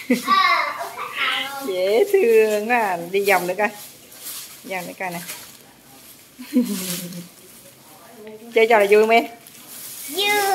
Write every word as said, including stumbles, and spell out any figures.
Dễ thương quá. Đi vòng nữa coi. Vòng nữa coi nè. Chơi trò này vui không em? Vui.